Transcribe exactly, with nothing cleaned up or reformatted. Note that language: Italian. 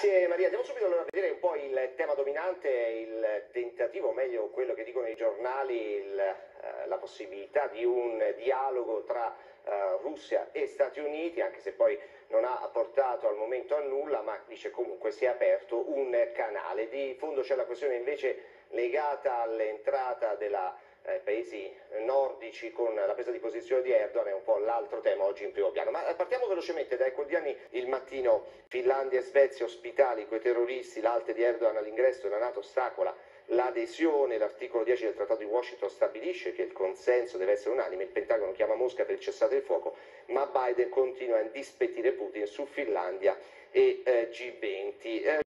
Grazie Maria, andiamo subito allora a vedere un po' il tema dominante, il tentativo, o meglio quello che dicono i giornali, il, eh, la possibilità di un dialogo tra eh, Russia e Stati Uniti, anche se poi non ha portato al momento a nulla, ma dice comunque si è aperto un canale. Di fondo c'è la questione invece legata all'entrata della Eh, paesi nordici con la presa di posizione di Erdogan, è un po' l'altro tema oggi in primo piano. Ma partiamo velocemente dai quotidiani. Il Mattino: Finlandia e Svezia ospitali coi terroristi, l'alte di Erdogan all'ingresso della NATO ostacola l'adesione. L'articolo dieci del Trattato di Washington stabilisce che il consenso deve essere unanime. Il Pentagono chiama Mosca per il cessate il fuoco, ma Biden continua a indispettire Putin su Finlandia e eh, G venti. Eh,